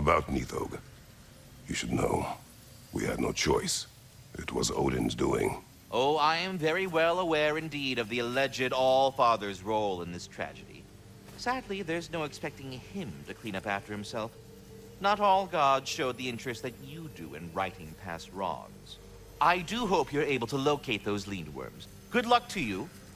about Nidhogg? You should know. We had no choice. It was Odin's doing. Oh, I am very well aware indeed of the alleged All-Father's role in this tragedy. Sadly, there's no expecting him to clean up after himself. Not all gods showed the interest that you do in righting past wrongs. I do hope you're able to locate those lean worms. Good luck to you,